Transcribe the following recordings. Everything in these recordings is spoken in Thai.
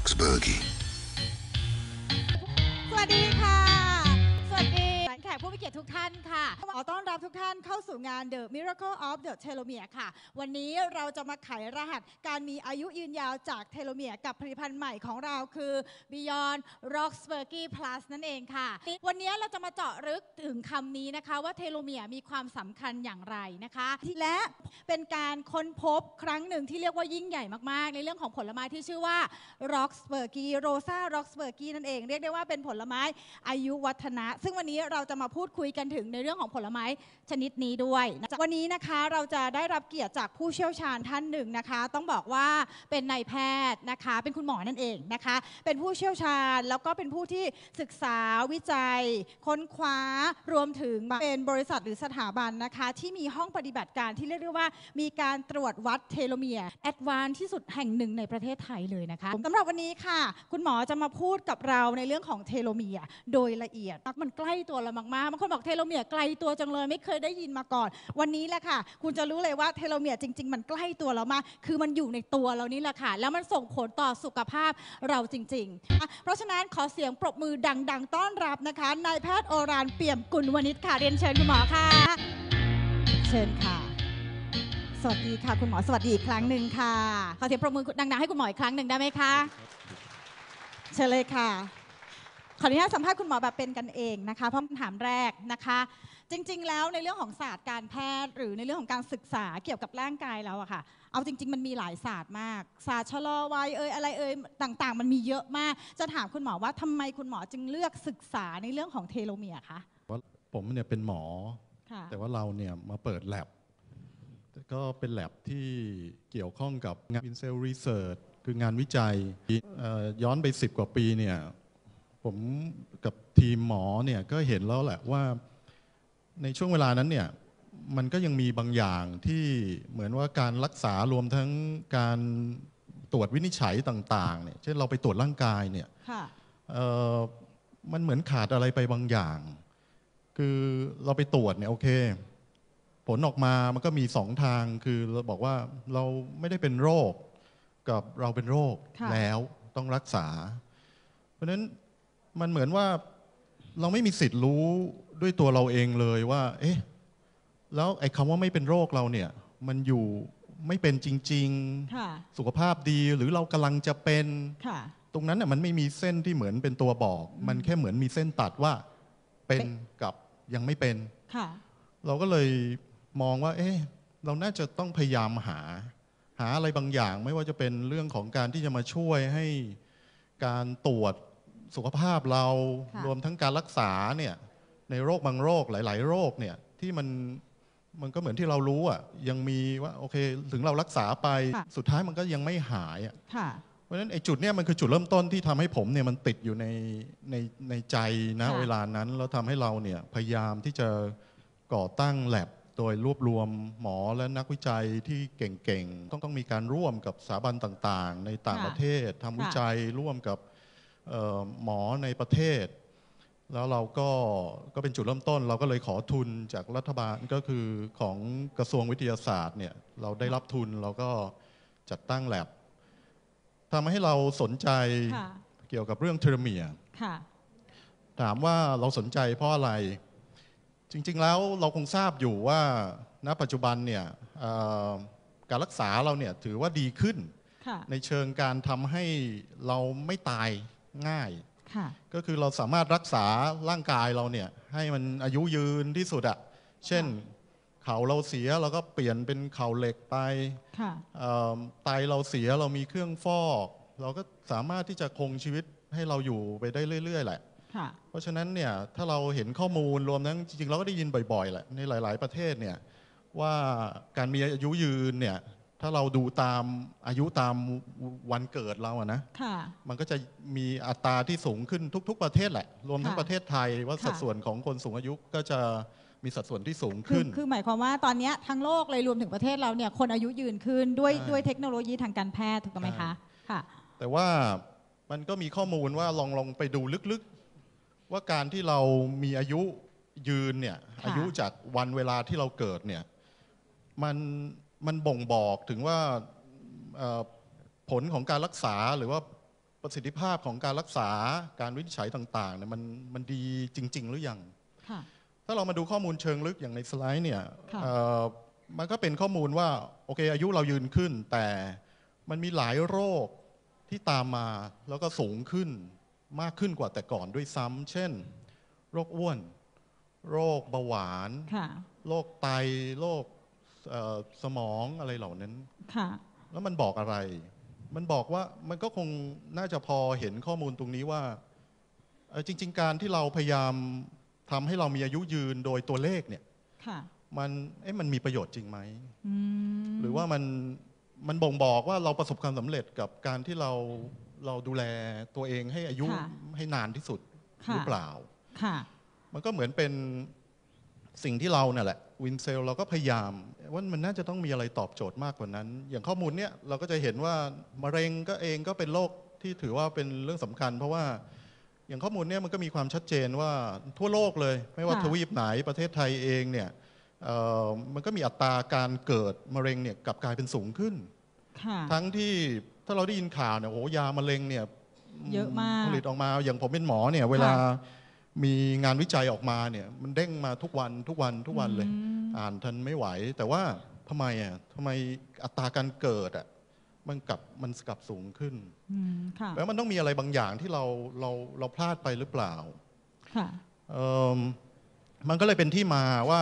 Roxburgh สวัสดีค่ะ สวัสดีแขกผู้มีเกียรติทุกท่านค่ะขอต้อนรับทุกท่านเข้าสู่งาน The Miracle of the Telomere ค่ะ วันนี้เราจะมาไขรหัสการมีอายุยืนยาวจากเทโลเมียร์กับผลิตภัณฑ์ใหม่ของเราคือ Beyond Roxburgh Plus นั่นเองค่ะ วันนี้เราจะมาเจาะลึกถึงคำนี้นะคะว่าเทโลเมียร์มีความสำคัญอย่างไรนะคะและเป็นการค้นพบครั้งหนึ่งที่เรียกว่ายิ่งใหญ่มากๆในเรื่องของผลไม้ที่ชื่อว่า Roxburgh Rosa Roxburgh นั่นเองเรียกได้ว่าเป็นผลไม้อายุวัฒนะซึ่งวันนี้เราจะมาพูดคุยกันถึงในเรื่องของผลไม้ชนิดนี้ด้วยวันนี้นะคะเราจะได้รับเกียรติจากผู้เชี่ยวชาญท่านหนึ่งนะคะต้องบอกว่าเป็นนายแพทย์นะคะเป็นคุณหมอนั่นเองนะคะเป็นผู้เชี่ยวชาญแล้วก็เป็นผู้ที่ศึกษาวิจัยค้นคว้ารวมถึงเป็นบริษัทหรือสถาบันนะคะที่มีห้องปฏิบัติการที่เรียกได้ว่ามีการตรวจวัดเทโลเมียร์แอดวานซ์ที่สุดแห่งหนึ่งในประเทศไทยเลยนะคะสำหรับวันนี้ค่ะคุณหมอจะมาพูดกับเราในเรื่องของเทโลเมียร์โดยละเอียดมันใกล้ตัวเรามากๆบางคนบอกเทโลเมียร์ไกลตัวจังเลยไม่เคยได้ยินมาก่อนวันนี้แหละค่ะคุณจะรู้เลยว่าเทโลเมียร์จริงๆมันใกล้ตัวเรามากคือมันอยู่ในตัวเรานี่แหละค่ะแล้วมันส่งผลต่อสุขภาพเราจริงๆเพราะฉะนั้นขอเสียงปรบมือดังๆต้อนรับนะคะนายแพทย์โอรานเปี่ยมกุลวณิชค่ะเรียนเชิญคุณหมอค่ะเชิญค่ะสวัสดีค่ะคุณหมอสวัสดีอีกครั้งหนึ่งค่ะขอเสียงปรบมือดังๆให้คุณหมออีกครั้งหนึ่งได้ไหมคะเชิญเลยค่ะขออนุญาตสัมภาษณ์คุณหมอแบบเป็นกันเองนะคะเพราะคำถามแรกนะคะจริงๆแล้วในเรื่องของศาสตร์การแพทย์หรือในเรื่องของการศึกษาเกี่ยวกับร่างกายเราอะค่ะเอาจริงๆมันมีหลายศาสตร์มากศาสตร์ชะลอวัยอะไรต่างๆมันมีเยอะมากจะถามคุณหมอว่าทำไมคุณหมอจึงเลือกศึกษาในเรื่องของเทโลเมียร์คะว่าผมเนี่ยเป็นหมอแต่ว่าเราเนี่ยมาเปิดแลบก็เป็นแลบที่เกี่ยวข้องกับงาน Cell Research คืองานวิจัยย้อนไป10 กว่าปีเนี่ยผมกับทีมหมอเนี่ยก็เห็นแล้วแหละว่าในช่วงเวลานั้นเนี่ยมันก็ยังมีบางอย่างที่เหมือนว่าการรักษารวมทั้งการตรวจวินิจฉัยต่างๆเนี่ยเช่นเราไปตรวจร่างกายเนี่ยมันเหมือนขาดอะไรไปบางอย่างคือเราไปตรวจเนี่ยโอเคผลออกมามันก็มี2 ทางคือเราบอกว่าเราไม่ได้เป็นโรคกับเราเป็นโรคแล้วต้องรักษาเพราะฉะนั้นมันเหมือนว่าเราไม่มีสิทธิ์รู้ด้วยตัวเราเองเลยว่าเอ๊ะแล้วไอ้คำว่าไม่เป็นโรคเราเนี่ยมันอยู่ไม่เป็นจริงๆสุขภาพดีหรือเรากำลังจะเป็นตรงนั้นน่ะมันไม่มีเส้นที่เหมือนเป็นตัวบอกมันแค่เหมือนมีเส้นตัดว่าเป็นกับยังไม่เป็นเราก็เลยมองว่าเอ๊ะเราน่าจะต้องพยายามหาอะไรบางอย่างไม่ว่าจะเป็นเรื่องของการที่จะมาช่วยให้การตรวจสุขภาพเรารวมทั้งการรักษาเนี่ยในโรคบางโรคหลายๆโรคเนี่ยที่มันก็เหมือนที่เรารู้อ่ะยังมีว่าโอเคถึงเรารักษาไปสุดท้ายมันก็ยังไม่หายอ่ะเพราะฉะนั้นไอ้จุดเนี้ยมันคือจุดเริ่มต้นที่ทำให้ผมเนี่ยมันติดอยู่ในใจนะเวลานั้นแล้วทำให้เราเนี่ยพยายามที่จะก่อตั้งแลบโดยรวบรวมหมอและนักวิจัยที่เก่งๆต้องมีการร่วมกับสถาบันต่างๆในต่างประเทศทำวิจัยร่วมกับหมอในประเทศแล้วเราก็เป็นจุดเริ่มต้นเราก็เลยขอทุนจากรัฐบาลก็คือของกระทรวงวิทยาศาสตร์เนี่ยเราได้รับทุนเราก็จัดตั้งแลบทำให้เราสนใจเกี่ยวกับเรื่องเทโลเมียร์ถามว่าเราสนใจเพราะอะไรจริงๆแล้วเราคงทราบอยู่ว่าณปัจจุบันเนี่ยการรักษาเราเนี่ยถือว่าดีขึ้นในเชิงการทำให้เราไม่ตายง่ายก็คือเราสามารถรักษาร่างกายเราเนี่ยให้มันอายุยืนที่สุดอะเช่นเข่าเราเสียเราก็เปลี่ยนเป็นเข่าเหล็กไปไตเราเสียเรามีเครื่องฟอกเราก็สามารถที่จะคงชีวิตให้เราอยู่ไปได้เรื่อยๆแหละเพราะฉะนั้นเนี่ยถ้าเราเห็นข้อมูลรวมทั้งจริงๆเราก็ได้ยินบ่อยๆแหละในหลายๆประเทศเนี่ยว่าการมีอายุยืนเนี่ยถ้าเราดูตามอายุตามวันเกิดเราอะนะมันก็จะมีอัตราที่สูงขึ้นทุกๆประเทศแหละรวมทั้งประเทศไทยว่าสัดส่วนของคนสูงอายุก็จะมีสัดส่วนที่สูงขึ้นคือหมายความว่าตอนนี้ทั้งโลกเลยรวมถึงประเทศเราเนี่ยคนอายุยืนขึ้นด้วยเทคโนโลยีทางการแพทย์ถูกต้องไหมคะค่ะแต่ว่ามันก็มีข้อมูลว่าลองไปดูลึกๆว่าการที่เรามีอายุยืนเนี่ยอายุจากวันเวลาที่เราเกิดเนี่ยมันบ่งบอกถึงว่าผลของการรักษาหรือว่าประสิทธิภาพของการรักษาการวินิจฉัยต่างๆเนี่ยมันดีจริงๆหรือยังถ้าเรามาดูข้อมูลเชิงลึกอย่างในสไลด์เนี่ยมันก็เป็นข้อมูลว่าโอเคอายุเรายืนขึ้นแต่มันมีหลายโรคที่ตามมาแล้วก็สูงขึ้นมากขึ้นกว่าแต่ก่อนด้วยซ้ำเช่นโรคอ้วนโรคเบาหวานโรคไตโรคสมองอะไรเหล่านั้นแล้วมันบอกอะไรมันบอกว่ามันก็คงน่าจะพอเห็นข้อมูลตรงนี้ว่าจริงๆการที่เราพยายามทำให้เรามีอายุยืนโดยตัวเลขเนี่ยมันมีประโยชน์จริงไหมหรือว่ามันบ่งบอกว่าเราประสบความสำเร็จกับการที่เราดูแลตัวเองให้อายุให้นานที่สุดหรือเปล่ามันก็เหมือนเป็นสิ่งที่เราเนี่ยแหละวินเซลเราก็พยายามว่ามันน่าจะต้องมีอะไรตอบโจทย์มากกว่านั้นอย่างข้อมูลเนี้ยเราก็จะเห็นว่ามะเร็งก็เป็นโรคที่ถือว่าเป็นเรื่องสำคัญเพราะว่าอย่างข้อมูลเนี้ยมันก็มีความชัดเจนว่าทั่วโลกเลยไม่ว่าทวีปไหนประเทศไทยเองเนี่ยมันก็มีอัตราการเกิดมะเร็งเนี่ยกลับกลายเป็นสูงขึ้นทั้งที่ถ้าเราได้ยินข่าวเนี่ยโอ้ยามะเร็งเนี่ยเยอะมากผลิตออกมาอย่างผมเป็นหมอเนี่ยเวลามีงานวิจัยออกมาเนี่ยมันเด้งมาทุกวันเลยอ่านทันไม่ไหวแต่ว่าทำไมอัตราการเกิดมันกลับสูงขึ้นแล้วมันต้องมีอะไรบางอย่างที่เราพลาดไปหรือเปล่ามันก็เลยเป็นที่มาว่า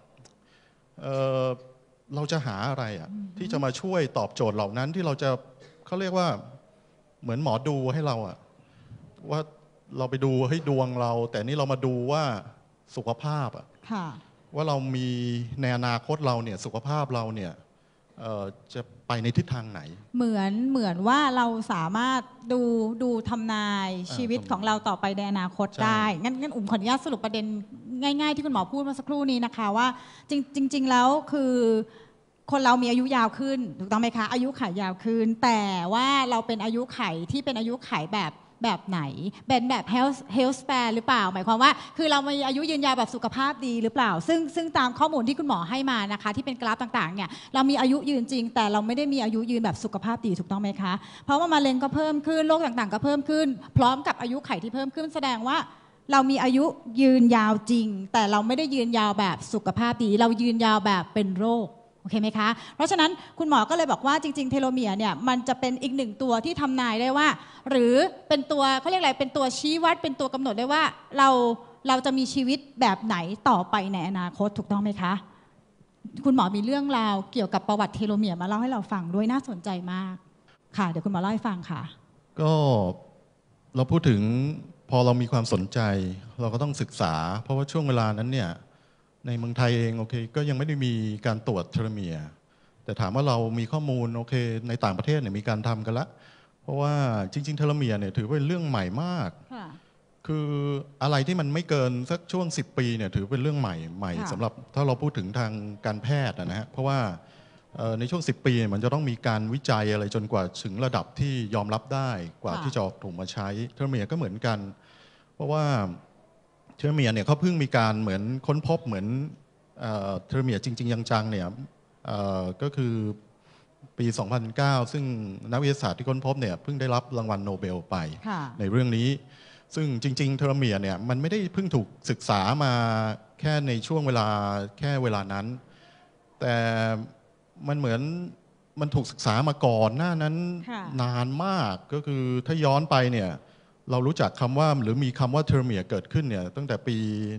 เราจะหาอะไรที่จะมาช่วยตอบโจทย์เหล่านั้นที่เราจะเขาเรียกว่าเหมือนหมอดูให้เราว่าเราไปดูให้ดวงเราแต่นี่เรามาดูว่าสุขภาพว่าเรามีในอนาคตเราเนี่ยสุขภาพเราเนี่ยจะไปในทิศทางไหนเหมือนว่าเราสามารถดูทำนายชีวิตของเราต่อไปในอนาคตได้งั้นขออนุญาตสรุปประเด็นง่ายๆที่คุณหมอพูดเมื่อสักครู่นี้นะคะว่าจริงแล้วคือคนเรามีอายุยาวขึ้นถูกต้องไหมคะอายุขัยยาวขึ้นแต่ว่าเราเป็นอายุขัยที่เป็นอายุขัยแบบไหนเป็นแบบ health span หรือเปล่าหมายความว่าคือเรามีอายุยืนยาวแบบสุขภาพดีหรือเปล่าซึ่งตามข้อมูลที่คุณหมอให้มานะคะที่เป็นกราฟต่างๆเนี่ยเรามีอายุยืนจริงแต่เราไม่ได้มีอายุยืนแบบสุขภาพดีถูกต้องไหมคะเพราะว่ามะเร็งก็เพิ่มขึ้นโรคต่างๆก็เพิ่มขึ้นพร้อมกับอายุไขที่เพิ่มขึ้นแสดงว่าเรามีอายุยืนยาวจริงแต่เราไม่ได้ยืนยาวแบบสุขภาพดีเรายืนยาวแบบเป็นโรคโอเคไหมคะเพราะฉะนั้นคุณหมอก็เลยบอกว่าจริงๆเทโลเมียร์เนี่ยมันจะเป็นอีกหนึ่งตัวที่ทำนายได้ว่าหรือเป็นตัวเขาเรียกอะไรเป็นตัวชี้วัดเป็นตัวกำหนดได้ว่าเราจะมีชีวิตแบบไหนต่อไปในอนาคตถูกต้องไหมคะคุณหมอมีเรื่องราวเกี่ยวกับประวัติเทโลเมียร์มาเล่าให้เราฟังด้วยน่าสนใจมากค่ะเดี๋ยวคุณหมอเล่าให้ฟังค่ะก็เราพูดถึงพอเรามีความสนใจเราก็ต้องศึกษาเพราะว่าช่วงเวลานั้นเนี่ยในเมืองไทยเองโอเคก็ยังไม่ได้มีการตรวจเทโลเมียร์แต่ถามว่าเรามีข้อมูลโอเคในต่างประเทศเนี่ยมีการทำกันละเพราะว่าจริงๆเทโลเมียร์เนี่ยถือเป็นเรื่องใหม่มากคืออะไรที่มันไม่เกินสักช่วง10 ปีเนี่ยถือเป็นเรื่องใหม่สำหรับถ้าเราพูดถึงทางการแพทย์นะฮะเพราะว่าในช่วง10 ปีมันจะต้องมีการวิจัยอะไรจนกว่าถึงระดับที่ยอมรับได้กว่าที่จะถูกมาใช้เทโลเมียร์ก็เหมือนกันเพราะว่าเทโลเมียร์เนี่ยเขาเพิ่งมีการเหมือนค้นพบเหมือนเทโลเมียร์จริงๆจังๆเนี่ยก็คือปี 2009 ซึ่งนักวิทยาศาสตร์ที่ค้นพบเนี่ยเพิ่งได้รับรางวัลโนเบลไปในเรื่องนี้ซึ่งจริงๆเทโลเมียร์เนี่ยมันไม่ได้เพิ่งถูกศึกษามาแค่ในช่วงเวลานั้นแต่มันเหมือนมันถูกศึกษามาก่อนหน้านั้นนานมากก็คือถ้าย้อนไปเนี่ยเรารู้จักคำว่าหรือมีคำว่าเทโลเมียร์เกิดขึ้นเนี่ยตั้งแต่ปี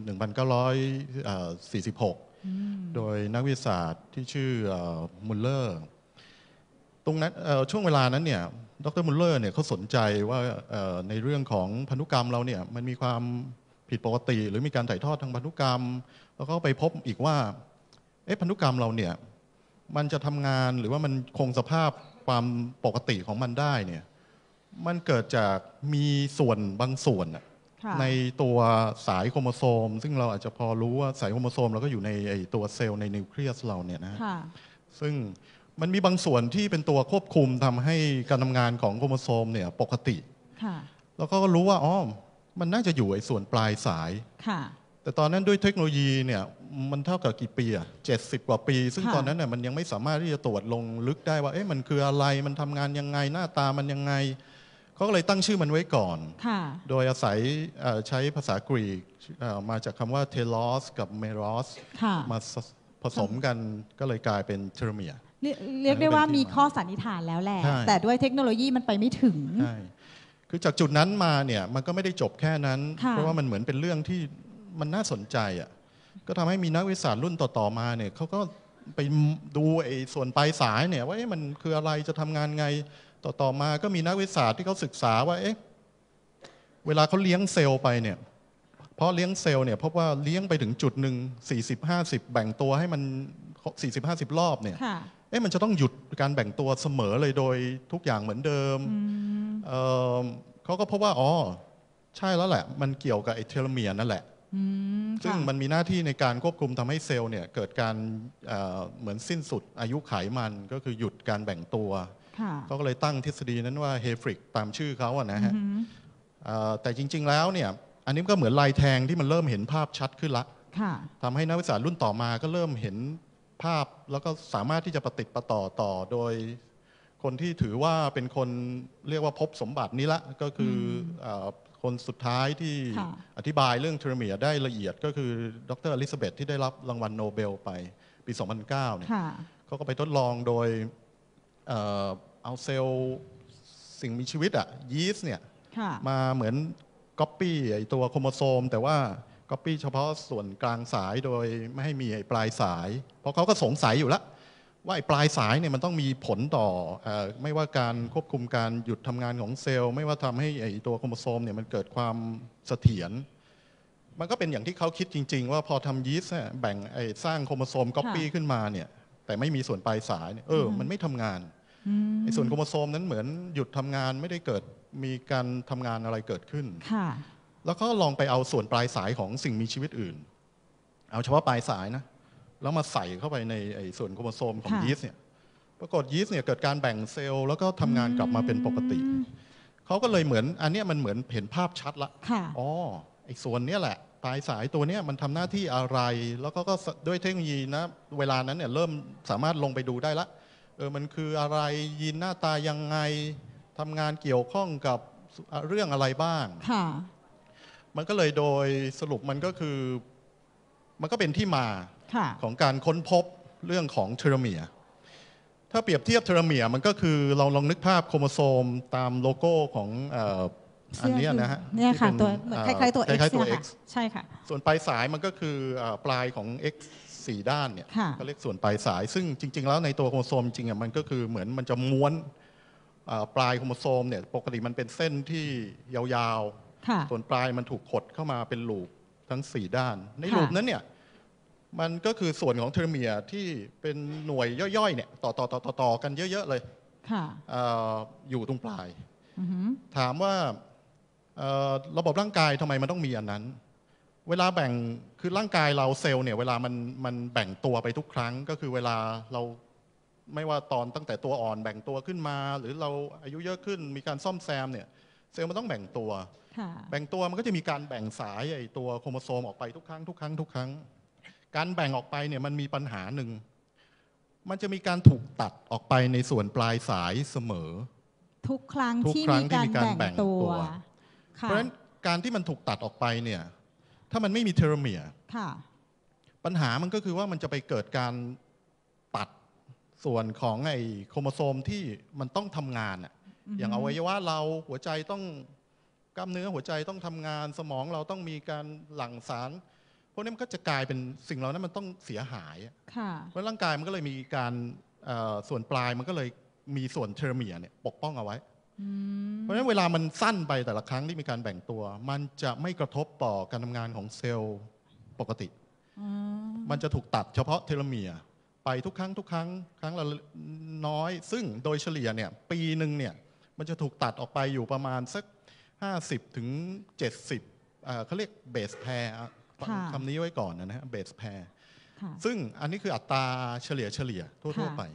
1946 โดยนักวิทยาศาสตร์ที่ชื่อมุลเลอร์ตรงนั้นช่วงเวลานั้นเนี่ยดรมุลเลอร์เนี่ยเขาสนใจว่าในเรื่องของพันธุกรรมเราเนี่ยมันมีความผิดปกติหรือมีการถ่ายทอดทางพันธุกรรมแล้วก็ไปพบอีกว่าพันธุกรรมเราเนี่ยมันจะทำงานหรือว่ามันคงสภาพความปกติของมันได้เนี่ยมันเกิดจากมีส่วนบางส่วนในตัวสายโครโมโซมซึ่งเราอาจจะพอรู้ว่าสายโครโมโซมเราก็อยู่ในตัวเซลล์ในนิวเคลียสเราเนี่ยนะซึ่งมันมีบางส่วนที่เป็นตัวควบคุมทำให้การทำงานของโครโมโซมเนี่ยปกติแล้วก็รู้ว่ามันน่าจะอยู่ไอ้ส่วนปลายสายแต่ตอนนั้นด้วยเทคโนโลยีเนี่ยมันเท่ากับกี่ปี70 กว่าปีซึ่งตอนนั้นเนี่ยมันยังไม่สามารถที่จะตรวจลงลึกได้ว่ามันคืออะไรมันทำงานยังไงหน้าตามันยังไงเขาก็เลยตั้งชื่อมันไว้ก่อนค่ะโดยอาศัยใช้ภาษากรีกมาจากคำว่าเทโลสกับเมโรสค่ะมาผสมกันก็เลยกลายเป็นเทโลเมียร์เรียกได้ว่ามีข้อสันนิษฐานแล้วแหละใช่แต่ด้วยเทคโนโลยีมันไปไม่ถึงใช่คือจากจุดนั้นมาเนี่ยมันก็ไม่ได้จบแค่นั้นค่ะเพราะว่ามันเหมือนเป็นเรื่องที่มันน่าสนใจอ่ะก็ทำให้มีนักวิทยาศาสตร์รุ่นต่อๆมาเนี่ยเขาก็ไปดูไอ้ส่วนปลายสายเนี่ยว่ามันคืออะไรจะทำงานไงต่อมาก็มีนักวิทยาศาสตร์ที่เขาศึกษาว่าเวลาเขาเลี้ยงเซลล์ไปเนี่ยเพราะเลี้ยงเซลล์เนี่ยพบว่าเลี้ยงไปถึงจุดหนึ่ง40-50 แบ่งตัวให้มัน40-50 รอบเนี่ยค่ะมันจะต้องหยุดการแบ่งตัวเสมอเลยโดยทุกอย่างเหมือนเดิมเขาก็พบว่าใช่แล้วแหละมันเกี่ยวกับไอ้เทโลเมียร์นั่นแหละซึ่งมันมีหน้าที่ในการควบคุมทำให้เซลล์เนี่ยเกิดการเหมือนสิ้นสุดอายุไขมันก็คือหยุดการแบ่งตัวเขาก็เลยตั้งทฤษฎีนั้นว่าเฮฟริกตามชื่อเขาอะนะฮะแต่จริงๆแล้วเนี่ยอันนี้ก็เหมือนลายแทงที่มันเริ่มเห็นภาพชัดขึ้นละทำให้นักวิทยาศาสตร์รุ่นต่อมาก็เริ่มเห็นภาพแล้วก็สามารถที่จะประติดประต่อโดยคนที่ถือว่าเป็นคนเรียกว่าพบสมบัตินี้ละก็คือคนสุดท้ายที่อธิบายเรื่องเทโลเมียร์ได้ละเอียดก็คือดรอลิซาเบธที่ได้รับรางวัลโนเบลไปปี 2009 เนี่ยเขาก็ไปทดลองโดยเอาเซลล์สิ่งมีชีวิตยีสต์เนี่ยมาเหมือนก๊อปปี้ไอตัวโครโมโซมแต่ว่าก๊อปปี้เฉพาะส่วนกลางสายโดยไม่ให้มีไอปลายสายเพราะเขาก็สงสัยอยู่แล้วว่าไอปลายสายเนี่ยมันต้องมีผลต่อไม่ว่าการควบคุมการหยุดทำงานของเซลล์ไม่ว่าทำให้ไอตัวโครโมโซมเนี่ยมันเกิดความเสถียรมันก็เป็นอย่างที่เขาคิดจริงๆว่าพอทำยีสต์แบ่งไอสร้างโครโมโซมก๊อปปี้ขึ้นมาเนี่ยแต่ไม่มีส่วนปลายสายเนี่ยมันไม่ทำงานไอส่วนโครโมโซมนั้นเหมือนหยุดทำงานไม่ได้เกิดมีการทำงานอะไรเกิดขึ้นแล้วก็ลองไปเอาส่วนปลายสายของสิ่งมีชีวิตอื่นเอาเฉพาะปลายสายนะแล้วมาใส่เข้าไปในไอส่วนโครโมโซมของยีสต์เนี่ยปรากฏยีสต์เนี่ยเกิดการแบ่งเซลล์แล้วก็ทำงานกลับมาเป็นปกติเขาก็เลยเหมือนอันนี้มันเหมือนเห็นภาพชัดละไอส่วนนี้แหละปลายสายตัวนี้มันทำหน้าที่อะไรแล้วก็ด้วยเทคโนโลยีนะเวลานั้นเนี่ยเริ่มสามารถลงไปดูได้ละมันคืออะไรยีนหน้าตายังไงทำงานเกี่ยวข้องกับเรื่องอะไรบ้างมันก็เลยโดยสรุปมันก็คือมันก็เป็นที่มาของการค้นพบเรื่องของเทโลเมียร์ถ้าเปรียบเทียบเทโลเมียร์มันก็คือเราลองนึกภาพโครโมโซมตามโลโก้ของอันนี้นะฮะเนี่ยค่ะตัวเหมือนคล้ายๆตัว X ใช่ค่ะส่วนปลายสายมันก็คือปลายของ X 4 ด้านเนี่ยก็เรียกส่วนปลายสายซึ่งจริงๆแล้วในตัวโครโมโซมจริงๆมันก็คือเหมือนมันจะม้วนปลายโครโมโซมเนี่ยปกติมันเป็นเส้นที่ยาวๆส่วนปลายมันถูกขดเข้ามาเป็นลูปทั้ง4ด้านในลูปนั้นเนี่ยมันก็คือส่วนของเทโลเมียร์ที่เป็นหน่วยย่อยๆเนี่ยต่อกันเยอะๆเลยอยู่ตรงปลายถามว่าระบบร่างกายทำไมมันต้องมีอันนั้นเวลาแบ่งคือร่างกายเราเซลล์เนี่ยเวลามันแบ่งตัวไปทุกครั้งก็คือเวลาเราไม่ว่าตอนตั้งแต่ตัวอ่อนแบ่งตัวขึ้นมาหรือเราอายุเยอะขึ้นมีการซ่อมแซมเนี่ยเซลล์มันต้องแบ่งตัวแบ่งตัวมันก็จะมีการแบ่งสายไอตัวโครโมโซมออกไปทุกครั้งการแบ่งออกไปเนี่ยมันมีปัญหาหนึ่งมันจะมีการถูกตัดออกไปในส่วนปลายสายเสมอทุกครั้งที่มีการแบ่งตัวเพราะฉะนั้นการที่มันถูกตัดออกไปเนี่ยถ้ามันไม่มีเทโลเมียร์ปัญหามันก็คือว่ามันจะไปเกิดการตัดส่วนของไอ้โครโมโซมที่มันต้องทำงานอย่างอวัยวะเราหัวใจต้องกล้ามเนื้อหัวใจต้องทำงานสมองเราต้องมีการหลั่งสารพวกนี้มันก็จะกลายเป็นสิ่งเหล่านั้นมันต้องเสียหายเพราะร่างกายมันก็เลยมีการส่วนปลายมันก็เลยมีส่วนเทโลเมียร์เนี่ยปกป้องเอาไว้เพราะฉะนั้นเวลามันสั้นไปแต่ละครั้งที่มีการแบ่งตัวมันจะไม่กระทบต่อการทำงานของเซลล์ปกติมันจะถูกตัดเฉพาะเทโลเมียร์ไปทุกครั้งละน้อยซึ่งโดยเฉลี่ยเนี่ยปีหนึ่งเนี่ยมันจะถูกตัดออกไปอยู่ประมาณสัก50 ถึง 70เขาเรียกเบสแพร์คำนี้ไว้ก่อนนะฮะเบสแพร์ซึ่งอันนี้คืออัตราเฉลี่ยทั่วๆไป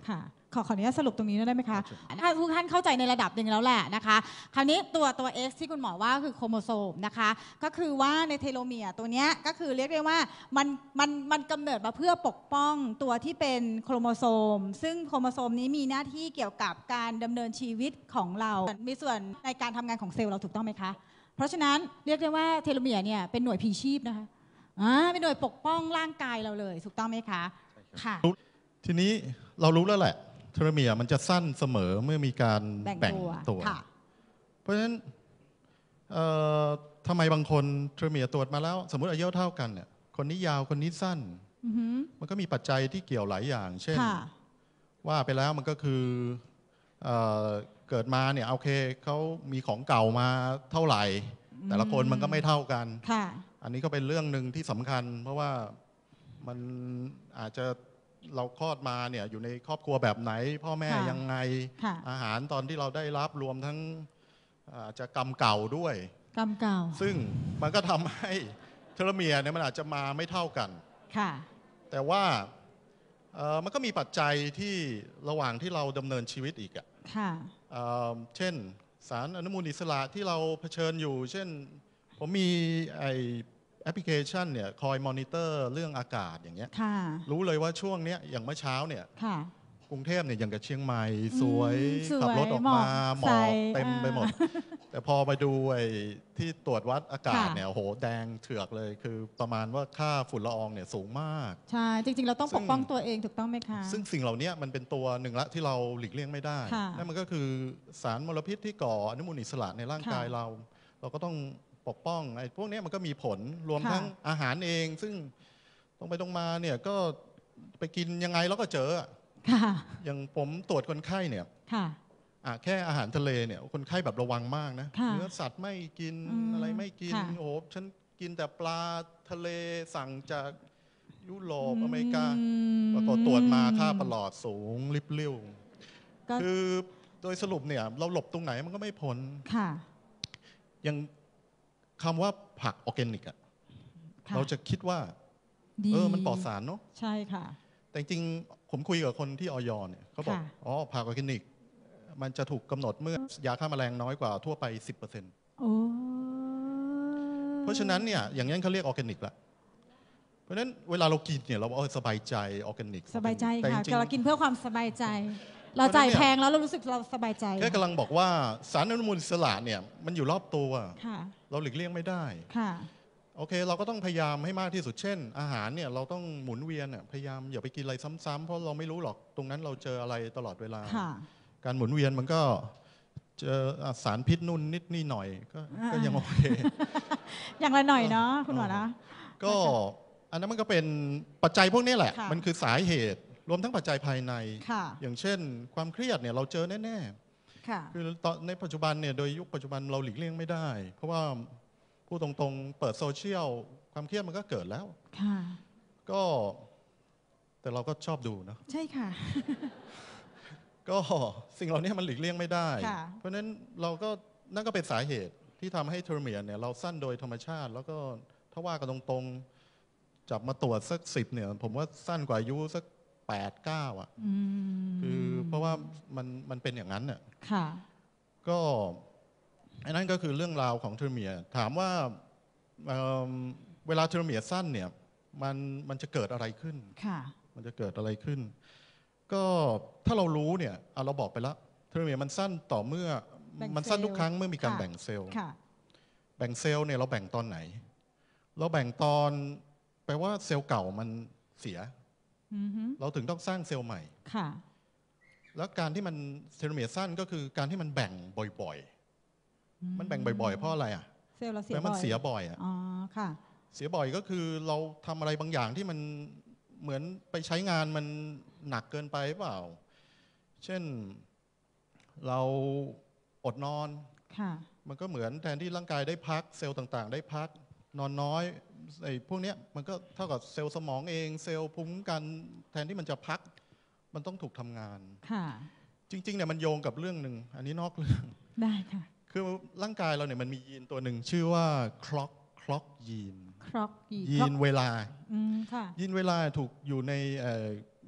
ขออนุญาตสรุปตรงนี้ได้ไหมคะถ้าทุกท่านเข้าใจในระดับหนึ่งแล้วแหละนะคะคราวนี้ตัว X ที่คุณหมอว่าคือโครโมโซมนะคะก็คือว่าในเทโลเมียร์ตัวนี้ก็คือเรียกได้ว่ามันกำเนิดมาเพื่อปกป้องตัวที่เป็นโครโมโซมซึ่งโครโมโซมนี้มีหน้าที่เกี่ยวกับการดำเนินชีวิตของเรามีส่วนในการทำงานของเซลล์เราถูกต้องไหมคะเพราะฉะนั้นเรียกได้ว่าเทโลเมียร์เนี่ยเป็นหน่วยพลีชีพนะคะเป็นหน่วยปกป้องร่างกายเราเลยถูกต้องไหมคะค่ะทีนี้เรารู้แล้วแหละเทโลเมียร์มันจะสั้นเสมอเมื่อมีการแบ่งตัวเพราะฉะนั้นทำไมบางคนเทโลเมียร์ตรวจมาแล้วสมมติอายุเท่ากันเนี่ยคนนี้ยาวคนนี้สั้นมันก็มีปัจจัยที่เกี่ยวหลายอย่างเช่นว่าไปแล้วมันก็คือเกิดมาเนี่ยโอเคเขามีของเก่ามาเท่าไหร่แต่ละคนมันก็ไม่เท่ากันอันนี้ก็เป็นเรื่องหนึ่งที่สำคัญเพราะว่ามันอาจจะเราคลอดมาเนี่ยอยู่ในครอบครัวแบบไหนพ่อแม่ยังไงอาหารตอนที่เราได้รับรวมทั้งอาจจะกรรมเก่าด้วยกรรมเก่าซึ่งมันก็ทำให้เทโลเมียร์เนี่ยมันอาจจะมาไม่เท่ากันแต่ว่ามันก็มีปัจจัยที่ระหว่างที่เราดำเนินชีวิตอีกเช่นสารอนุมูลอิสระที่เราเผชิญอยู่เช่นผมมีแอปพลิเคชันเนี่ยคอยมอนิเตอร์เรื่องอากาศอย่างเงี้ยรู้เลยว่าช่วงเนี้ยอย่างเมื่อเช้าเนี่ยกรุงเทพเนี่ยอย่างกับเชียงใหม่สวยขับรถออกมาหมอกเต็มไปหมดแต่พอไปดูที่ตรวจวัดอากาศเนี่ยโหแดงเถือกเลยคือประมาณว่าค่าฝุ่นละอองเนี่ยสูงมากใช่จริงๆเราต้องปกป้องตัวเองถูกต้องไหมคะซึ่งสิ่งเหล่านี้มันเป็นตัวหนึ่งละที่เราหลีกเลี่ยงไม่ได้นั่นมันก็คือสารมลพิษที่ก่ออนุมูลอิสระในร่างกายเราก็ต้องปกป้องพวกนี้มันก็มีผลรวมทั้งอาหารเองซึ่งตรงไปตรงมาเนี่ยก็ไปกินยังไงแล้วก็เจออย่างผมตรวจคนไข้เนี่ยแค่อาหารทะเลเนี่ยคนไข้แบบระวังมากนะเนื้อสัตว์ไม่กินอะไรไม่กินโอ้โหฉันกินแต่ปลาทะเลสั่งจากยุโรปอเมริกาปรากฏตรวจมาค่าประหลอดสูงริบเรี่ยวคือโดยสรุปเนี่ยเราหลบตรงไหนมันก็ไม่พ้นยังคำว่าผักออร์แกนิกเราจะคิดว่ามันปลอดสารเนาะใช่ค่ะแต่จริงผมคุยกับคนที่อย.เนี่ยเขาบอกผักออร์แกนิกมันจะถูกกำหนดเมื่อยาฆ่าแมลงน้อยกว่าทั่วไป 10%เพราะฉะนั้นเนี่ยอย่างนั้นเขาเรียกออร์แกนิกละเพราะฉะนั้นเวลาเรากินเนี่ยเราสบายใจออร์แกนิกสบายใจค่ะเรากินเพื่อความสบายใจเราจ่ายแพงแล้วเรารู้สึกเราสบายใจแค่กำลังบอกว่าสารอนุมูลอิสระเนี่ยมันอยู่รอบตัวเราหลีกเลี่ยงไม่ได้โอเคเราก็ต้องพยายามให้มากที่สุดเช่นอาหารเนี่ยเราต้องหมุนเวียนพยายามอย่าไปกินอะไรซ้ำๆเพราะเราไม่รู้หรอกตรงนั้นเราเจออะไรตลอดเวลาการหมุนเวียนมันก็เจอสารพิษนู่นนิดนี่หน่อยก็ยังโอเคอย่างละหน่อยเนาะคุณหมอนะก็อันนั้นมันก็เป็นปัจจัยพวกนี้แหละมันคือสาเหตุรวมทั้งปัจจัยภายในอย่างเช่นความเครียดเนี่ยเราเจอแน่ๆคือตอนในปัจจุบันเนี่ยโดยยุคปัจจุบันเราหลีกเลี่ยงไม่ได้เพราะว่าพูดตรงๆเปิดโซเชียลความเครียดมันก็เกิดแล้วก็แต่เราก็ชอบดูนะใช่ค่ะก็สิ่งเหล่านี้มันหลีกเลี่ยงไม่ได้เพราะฉะนั้นเราก็นั่นก็เป็นสาเหตุที่ทำให้เทโลเมียร์เนี่ยเราสั้นโดยธรรมชาติแล้วก็ถ้าว่ากันตรงๆจับมาตรวจสัก10เนี่ยผมว่าสั้นกว่าอายุสัก8-9คือเพราะว่ามันเป็นอย่างนั้นเนี่ยก็อันนั้นก็คือเรื่องราวของเทโลเมียร์ถามว่าเวลาเทโลเมียร์สั้นเนี่ยมันจะเกิดอะไรขึ้นมันจะเกิดอะไรขึ้นก็ถ้าเรารู้เนี่ยเราบอกไปแล้วเทโลเมียร์มันสั้นต่อเมื่อมันสั้นทุกครั้งเมื่อมีการแบ่งเซลล์แบ่งเซลล์เนี่ยเราแบ่งตอนไหนเราแบ่งตอนแปลว่าเซลล์เก่ามันเสียเราถึงต้องสร้างเซลล์ใหม่แล้วการที่มันเทโลเมียร์สั้นก็คือการที่มันแบ่งบ่อยๆมันแบ่งบ่อยๆเพราะอะไรเซลล์เราเสียบ่อยมันเสียบ่อยเสียบ่อยก็คือเราทำอะไรบางอย่างที่มันเหมือนไปใช้งานมันหนักเกินไปเปล่าเช่นเราอดนอนมันก็เหมือนแทนที่ร่างกายได้พักเซลล์ต่างๆได้พักนอนน้อยไอ้พวกนี้มันก็เท่ากับเซลล์สมองเองเซลล์ภูมิคุ้มกันแทนที่มันจะพักมันต้องถูกทำงานจริงๆเนี่ยมันโยงกับเรื่องหนึ่งอันนี้นอกเรื่องได้ค่ะคือร่างกายเราเนี่ยมันมียีนตัวหนึ่งชื่อว่าคล็อกยีนยีนเวลายีนเวลาถูกอยู่ใน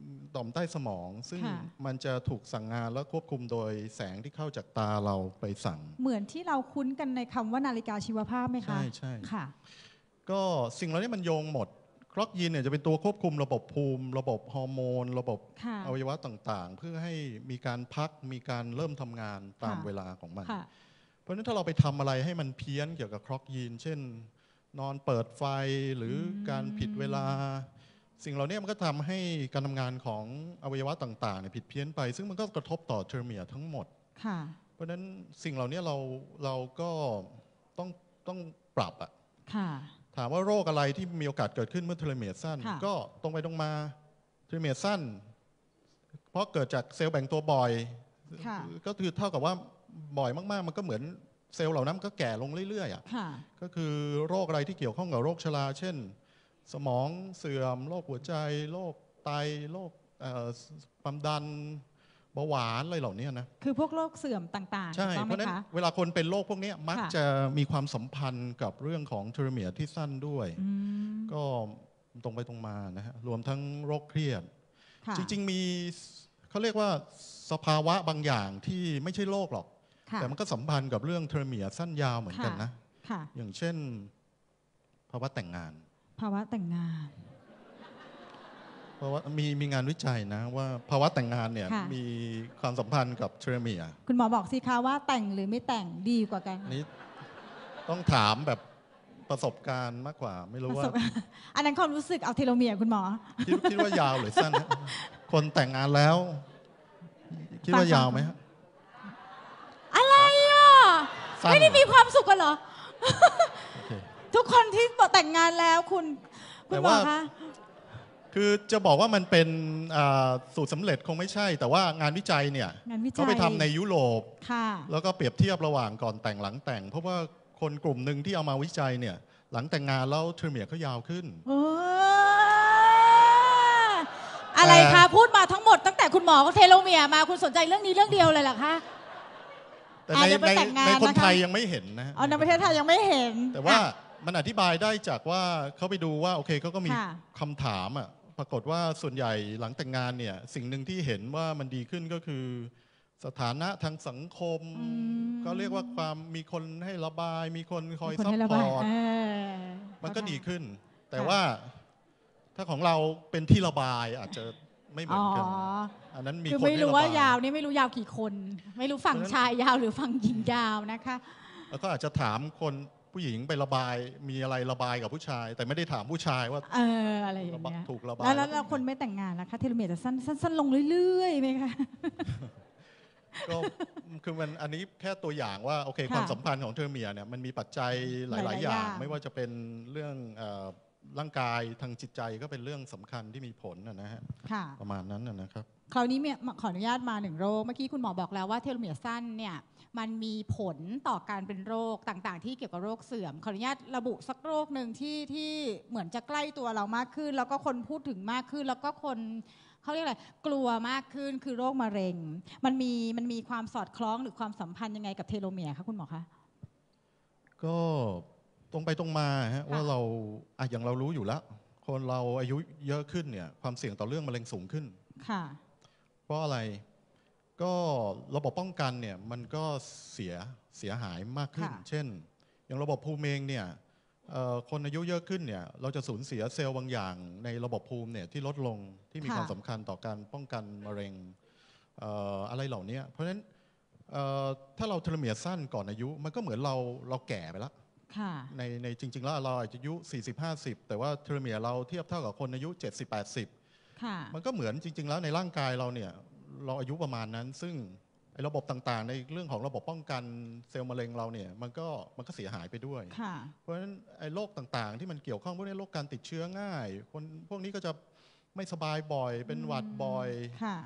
ต่อมใต้สมองซึ่งมันจะถูกสั่งงานและควบคุมโดยแสงที่เข้าจากตาเราไปสั่งเหมือนที่เราคุ้นกันในคำว่านาฬิกาชีวภาพไหมคะใช่ค่ะก็สิ่งเหล่านี้มันโยงหมดคล็อกยีนเนี่ยจะเป็นตัวควบคุมระบบภูมิระบบฮอร์โมนระบบอวัยวะต่างๆเพื่อให้มีการพักมีการเริ่มทำงานตามเวลาของมันเพราะฉะนั้นถ้าเราไปทำอะไรให้มันเพี้ยนเกี่ยวกับคล็อกยีนเช่นนอนเปิดไฟหรือการผิดเวลาสิ่งเหล่านี้มันก็ทำให้การทำงานของอวัยวะต่างๆเนี่ยผิดเพี้ยนไปซึ่งมันก็กระทบต่อเทโลเมียร์ทั้งหมดเพราะฉะนั้นสิ่งเหล่านี้เราก็ต้องปรับอะถามว่าโรคอะไรที่มีโอกาสเกิดขึ้นเมื่อเทโลเมียร์สั้นก็ตรงไปตรงมาเทโลเมียร์สั้นเพราะเกิดจากเซลล์แบ่งตัวบ่อยก็คือเท่ากับว่าบ่อยมากๆมันก็เหมือนเซลล์เหล่านั้นก็แก่ลงเรื่อยๆก็คือโรคอะไรที่เกี่ยวข้องกับโรคชราเช่นสมองเสื่อมโรคหัวใจโรคไตโรคความดันเบาหวานอะไรเหล่านี้นะคือพวกโรคเสื่อมต่างๆใช่เพราะฉะนั้นเวลาคนเป็นโรคพวกนี้มักจะมีความสัมพันธ์กับเรื่องของเทโลเมียร์ที่สั้นด้วยก็ตรงไปตรงมานะฮะรวมทั้งโรคเครียดจริงๆมีเขาเรียกว่าสภาวะบางอย่างที่ไม่ใช่โรคหรอกแต่มันก็สัมพันธ์กับเรื่องเทโลเมียร์สั้นยาวเหมือนกันนะอย่างเช่นภาวะแต่งงานเพราะว่ามีงานวิจัยนะว่าภาวะแต่งงานเนี่ยมีความสัมพันธ์กับเทโลเมียร์คุณหมอบอกสิคะว่าแต่งหรือไม่แต่งดีกว่ากันนี่ต้องถามแบบประสบการณ์มากกว่าไม่รู้ว่าอันนั้นความรู้สึกเอาเทโลเมียร์คุณหมอคิดว่ายาวหรือสั้นคนแต่งงานแล้วคิดว่ายาวไหมอะไรอ่ะไม่ได้มีความสุขกันเหรอทุกคนที่แต่งงานแล้วคุณหมอคะคือจะบอกว่ามันเป็นสูตรสำเร็จคงไม่ใช่แต่ว่างานวิจัยเนี่ยเขาไปทำในยุโรปแล้วก็เปรียบเทียบระหว่างก่อนแต่งหลังแต่งเพราะว่าคนกลุ่มหนึ่งที่เอามาวิจัยเนี่ยหลังแต่งงานแล้วเทโลเมียร์เขายาวขึ้นอะไรคะพูดมาทั้งหมดตั้งแต่คุณหมอก็เทโลเมียร์มาคุณสนใจเรื่องนี้เรื่องเดียวเลยเหรอคะแต่ในคนไทยยังไม่เห็นนะในประเทศไทยยังไม่เห็นแต่ว่ามันอธิบายได้จากว่าเขาไปดูว่าโอเคเขาก็มีคำถามอ่ะปรากฏว่าส่วนใหญ่หลังแต่งงานเนี่ยสิ่งหนึ่งที่เห็นว่ามันดีขึ้นก็คือสถานะทางสังคมก็เรียกว่าความมีคนให้ระบายมีคนคอยซัพพอร์ตมันก็ดีขึ้นแต่ว่าถ้าของเราเป็นที่ระบายอาจจะไม่เหมือนกันอันนั้นมีคนไม่รู้ว่ายาวนี่ไม่รู้ยาวกี่คนไม่รู้ฝั่งชายยาวหรือฝั่งหญิงยาวนะคะแล้วก็อาจจะถามคนผู้หญิงไประบายมีอะไรระบายกับผู้ชายแต่ไม่ได้ถามผู้ชายว่าอะไรอย่างเงี้ยถูกระบายแล้วคนไม่แต่งงานนะคะเทโลเมียร์จะสั้นลงเรื่อยๆไหมคะก็คือมันอันนี้แค่ตัวอย่างว่าโอเคความสัมพันธ์ของเทโลเมียร์เนี่ยมันมีปัจจัยหลายๆอย่างไม่ว่าจะเป็นเรื่องร่างกายทางจิตใจก็เป็นเรื่องสำคัญที่มีผลนะฮะประมาณนั้นนะครับคราวนี้ขออนุญาตมา1โรคเมื่อกี้คุณหมอบอกแล้วว่าเทโลเมียร์สั้นเนี่ยมันมีผลต่อการเป็นโรคต่างๆที่เกี่ยวกับโรคเสื่อมขออนุญาตระบุสักโรคหนึ่งที่เหมือนจะใกล้ตัวเรามากขึ้นแล้วก็คนพูดถึงมากขึ้นแล้วก็คนเขาเรียกอะไรกลัวมากขึ้นคือโรคมะเร็งมันมีความสอดคล้องหรือความสัมพันธ์ยังไงกับเทโลเมียร์คะคุณหมอคะก็ตรงไปตรงมาฮะว่าเราอย่างเรารู้อยู่แล้วคนเราอายุเยอะขึ้นเนี่ยความเสี่ยงต่อเรื่องมะเร็งสูงขึ้นเพราะอะไรก็ระบบป้องกันเนี่ยมันก็เสียหายมากขึ้นเช่นอย่างระบบภูมิเองเนี่ยคนอายุเยอะขึ้นเนี่ยเราจะสูญเสียเซลล์บางอย่างในระบบภูมิเนี่ยที่ลดลงที่มีความสำคัญต่อการป้องกันมะเร็งอะไรเหล่านี้เพราะฉะนั้นถ้าเราเทโลเมียร์สั้นก่อนอายุมันก็เหมือนเราแก่ไปแล้วในจริงๆแล้วเราอาจจะอายุ 40-50 แต่ว่าเทโลเมียร์เราเทียบเท่ากับคนอายุ 70-80 มันก็เหมือนจริงๆแล้วในร่างกายเราเนี่ยเราอายุประมาณนั้นซึ่งระบบต่างๆในเรื่องของระบบป้องกันเซลล์มะเร็งเราเนี่ยมันก็เสียหายไปด้วยเพราะฉะนั้นโรคต่างๆที่มันเกี่ยวข้องพวกนี้โรคการติดเชื้อง่ายคนพวกนี้ก็จะไม่สบายบ่อยเป็นหวัดบ่อย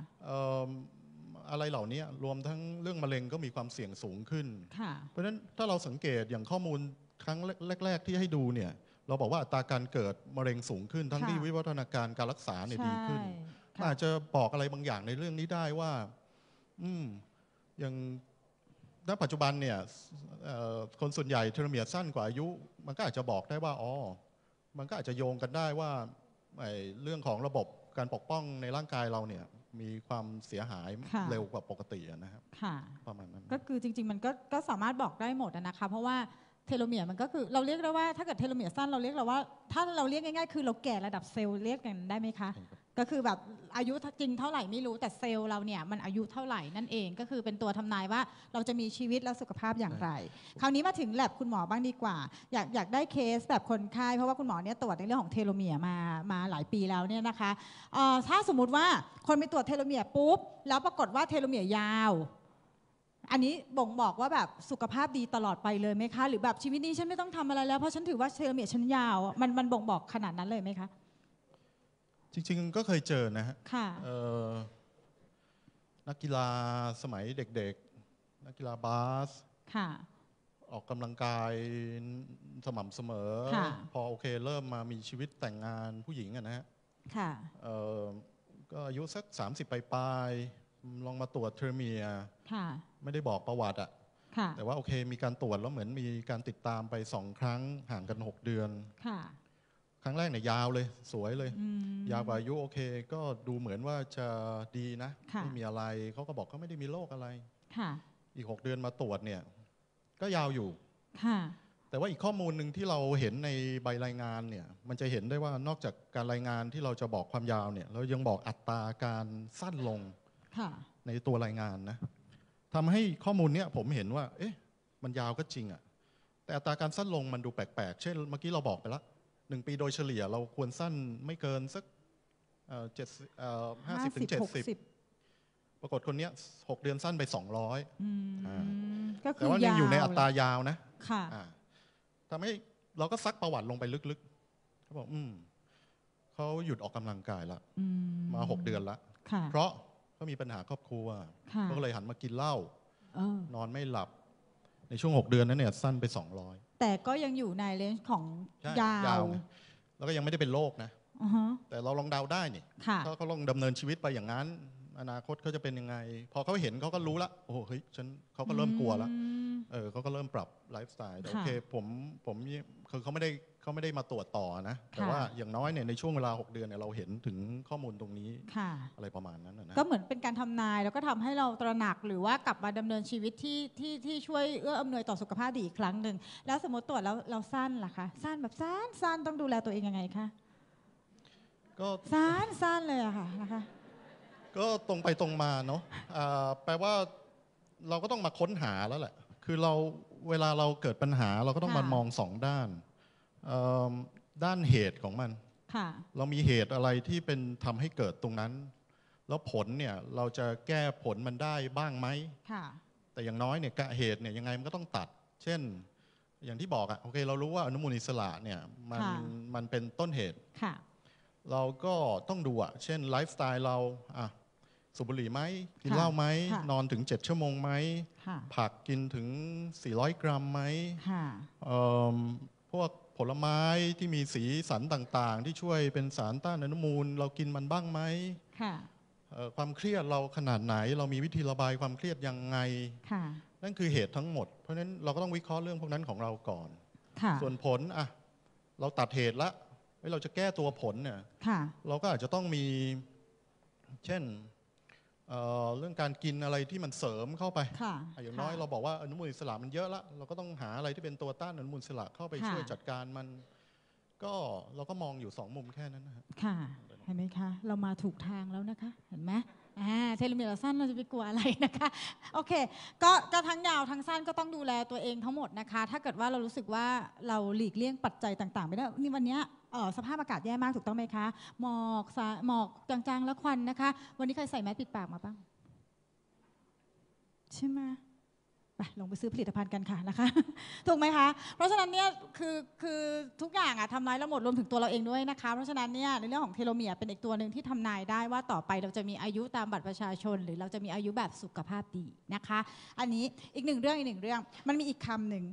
อะไรเหล่านี้รวมทั้งเรื่องมะเร็งก็มีความเสี่ยงสูงขึ้นเพราะฉะนั้นถ้าเราสังเกตอย่างข้อมูลครั้งแรกๆที่ให้ดูเนี่ยเราบอกว่าอัตราการเกิดมะเร็งสูงขึ้นทั้งที่วิวัฒนาการรักษาเนี่ยดีขึ้นอาจจะบอกอะไรบางอย่างในเรื่องนี้ได้ว่าอย่างณปัจจุบันเนี่ยคนส่วนใหญ่เทโลเมียร์สั้นกว่าอายุมันก็อาจจะบอกได้ว่ามันก็อาจจะโยงกันได้ว่าเรื่องของระบบการปกป้องในร่างกายเราเนี่ยมีความเสียหายเร็วกว่าปกตินะครับประมาณนั้นก็คือจริงๆมันก็สามารถบอกได้หมดนะคะเพราะว่าเทโลเมียร์มันก็คือเราเรียกได้ว่าถ้าเกิดเทโลเมียร์สั้นเราเรียกเราว่าถ้าเราเรียกง่ายๆคือเราแก่ระดับเซลล์เรียกกันได้ไหมคะก็คือแบบอายุจริงเท่าไหร่ไม่รู้แต่เซลล์เราเนี่ยมันอายุเท่าไหร่นั่นเองก็คือเป็นตัวทำนายว่าเราจะมีชีวิตและสุขภาพอย่างไรคราวนี้มาถึงแลบคุณหมอบ้างดีกว่าอยากได้เคสแบบคนไข้เพราะว่าคุณหมอเนี่ยตรวจในเรื่องของเทโลเมียร์มาหลายปีแล้วเนี่ยนะคะถ้าสมมุติว่าคนไปตรวจเทโลเมียร์ปุ๊บแล้วปรากฏว่าเทโลเมียร์ยาวอันนี้บ่งบอกว่าแบบสุขภาพดีตลอดไปเลยไหมคะหรือแบบชีวิตนี้ฉันไม่ต้องทำอะไรแล้วเพราะฉันถือว่าเทโลเมียร์ฉันยาวมันบ่งบอกขนาดนั้นเลยไหมคะจริงๆก็เคยเจอนะฮะนักกีฬาสมัยเด็กๆนักกีฬาบาสออกกำลังกายสม่ำเสมอพอโอเคเริ่มมามีชีวิตแต่งงานผู้หญิงนะฮะก็อายุสัก30ปลายลองมาตรวจเทโลเมียร์ไม่ได้บอกประวัติแต่ว่าโอเคมีการตรวจแล้วเหมือนมีการติดตามไป2 ครั้งห่างกัน6 เดือนครั้งแรกเนี่ยยาวเลยสวยเลยยาวกว่าอายุโอเคก็ดูเหมือนว่าจะดีนะไม่มีอะไรเขาก็บอกเขาไม่ได้มีโรคอะไรอีก6 เดือนมาตรวจเนี่ยก็ยาวอยู่แต่ว่าอีกข้อมูลหนึ่งที่เราเห็นในใบรายงานเนี่ยมันจะเห็นได้ว่านอกจากการรายงานที่เราจะบอกความยาวเนี่ยเรายังบอกอัตราการสั้นลงในตัวรายงานนะทำให้ข้อมูลเนี้ยผมเห็นว่าเอ๊ะมันยาวก็จริงอะแต่อัตราการสั้นลงมันดูแปลกๆเช่นเมื่อกี้เราบอกไปแล้ว1 ปีโดยเฉลี่ยเราควรสั้นไม่เกินสัก50 ถึง 70ปรากฏคนนี้6 เดือนสั้นไป200แต่ว่ายังอยู่ในอัตรายาวนะทำให้เราก็ซักประวัติลงไปลึกๆเขาบอกเขาหยุดออกกำลังกายละมา6 เดือนละเพราะเขามีปัญหาครอบครัวก็เลยหันมากินเหล้านอนไม่หลับในช่วง6 เดือนนั้นเนี่ยสั้นไป200 แต่ก็ยังอยู่ในเรนจ์ของยาวแล้วก็ยังไม่ได้เป็นโรคนะแต่เราลองเดาได้นี่เขาลองดำเนินชีวิตไปอย่างนั้นอนาคตเขาจะเป็นยังไงพอเขาเห็นเขาก็รู้ละโอ้เฮ้ยเขาก็เริ่มกลัวแล้วเขาก็เริ่มปรับไลฟ์สไตล์โอเคผมคือเขาไม่ได้มาตรวจต่อนะแต่ว่าอย่างน้อยเนี่ยในช่วงเวลา6 เดือนเนี่ยเราเห็นถึงข้อมูลตรงนี้อะไรประมาณนั้นนะก็เหมือนเป็นการทำนายแล้วก็ทำให้เราตระหนักหรือว่ากลับมาดำเนินชีวิตที่ช่วยเอื้ออำนวยต่อสุขภาพดีอีกครั้งหนึ่งแล้วสมมติตรวจแล้วเราสั้นล่ะคะสั้นแบบสั้นต้องดูแลตัวเองยังไงคะก็สั้นเลยอะค่ะนะคะก็ตรงไปตรงมาเนาะแปลว่าเราก็ต้องมาค้นหาแล้วแหละคือเวลาเราเกิดปัญหาเราก็ต้องมามอง2 ด้านด้านเหตุของมันเรามีเหตุอะไรที่เป็นทำให้เกิดตรงนั้นแล้วผลเนี่ยเราจะแก้ผลมันได้บ้างไหมแต่อย่างน้อยเนี่ยเหตุเนี่ยยังไงมันก็ต้องตัดเช่นอย่างที่บอกอะโอเคเรารู้ว่าอนุมูลอิสระเนี่ยมันเป็นต้นเหตุเราก็ต้องดูอะเช่นไลฟ์สไตล์เราสูบบุหรี่ไหมกินเหล้าไหมนอนถึง7 ชั่วโมงไหมผักกินถึง400 กรัมไหมพวกผลไม้ที่มีสีสันต่างๆที่ช่วยเป็นสารต้านอนุมูลเรากินมันบ้างไหมความเครียดเราขนาดไหนเรามีวิธีระบายความเครียดยังไงนั่นคือเหตุทั้งหมดเพราะฉะนั้นเราก็ต้องวิเคราะห์เรื่องพวกนั้นของเราก่อนส่วนผลเราตัดเหตุละเราจะแก้ตัวผลเนี่ยเราก็อาจจะต้องมีเช่นเรื่องการกินอะไรที่มันเสริมเข้าไปอย่างน้อยเราบอกว่าอนุมูลอิสระมันเยอะละเราก็ต้องหาอะไรที่เป็นตัวต้านอนุมูลอิสระเข้าไปช่วยจัดการมันก็เราก็มองอยู่2 มุมแค่นั้นนะค่ะเห็นไหมคะเรามาถูกทางแล้วนะคะเห็นไหมเทโลเมียร์สั้นเราจะไปกลัวอะไรนะคะโอเคก็ทั้งยาวทั้งสั้นก็ต้องดูแลตัวเองทั้งหมดนะคะถ้าเกิดว่าเรารู้สึกว่าเราหลีกเลี่ยงปัจจัยต่างๆไม่ได้นี่วันนี้สภาพอากาศแย่มากถูกต้องไหมคะหมอกจางๆและควันนะคะวันนี้ใครใส่แมสปิดปากมาบ้างใช่ไหมไปลงไปซื้อผลิตภัณฑ์กันค่ะนะคะถูกไหมคะเพราะฉะนั้นเนี่ยคือทุกอย่างทำนายเราหมดรวมถึงตัวเราเองด้วยนะคะเพราะฉะนั้นเนี่ยในเรื่องของเทโลเมียร์เป็นอีกตัวหนึ่งที่ทำนายได้ว่าต่อไปเราจะมีอายุตามบัตรประชาชนหรือเราจะมีอายุแบบสุขภาพดีนะคะอันนี้อีกหนึ่งเรื่องมันมีอีกคำหนึ่ง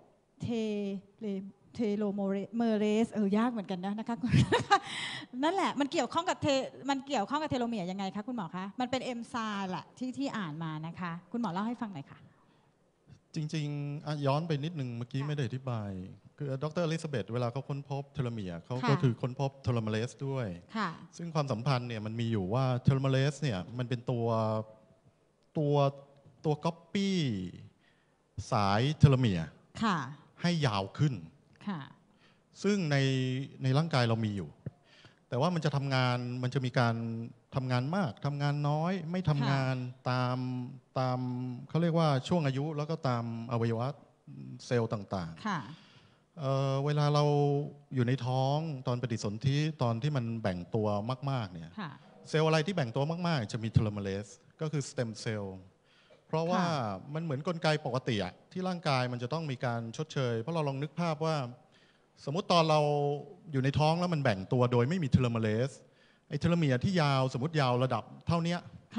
เทโลเมเรสยากเหมือนกันนะคะนั่นแหละมันเกี่ยวข้องกับเทโลเมียร์ยังไงคะคุณหมอคะมันเป็นเอนไซม์แหละที่อ่านมานะคะคุณหมอเล่าให้ฟังหน่อยค่ะจริงๆย้อนไปนิดนึงเมื่อกี้ไม่ได้อธิบายคือดรอลิซาเบธเวลาเขาค้นพบเทโลเมียร์เขาก็คือค้นพบเทโลเมเรสด้วยซึ่งความสัมพันธ์เนี่ยมันมีอยู่ว่าเทโลเมเรสเนี่ยมันเป็นตัวก๊อปปี้สายเทโลเมียร์ให้ยาวขึ้นซึ่งในร่างกายเรามีอยู่แต่ว่ามันจะทำงานมันจะมีการทำงานมากทำงานน้อยไม่ทำงานตามเขาเรียกว่าช่วงอายุแล้วก็ตามอวัยวะเซลล์ต่างๆเวลาเราอยู่ในท้องตอนปฏิสนธิตอนที่มันแบ่งตัวมากๆเนี่ยเซลล์อะไรที่แบ่งตัวมากๆจะมีเทโลเมเรสก็คือสเต็มเซลล์เพราะว่ามันเหมือนกลไกปกติอะที่ร่างกายมันจะต้องมีการชดเชยเพราะเราลองนึกภาพว่าสมมุติตอนเราอยู่ในท้องแล้วมันแบ่งตัวโดยไม่มีเทโลเมเรสไอ้เทโลเมียร์ที่ยาวสมมติยาวระดับเท่านี้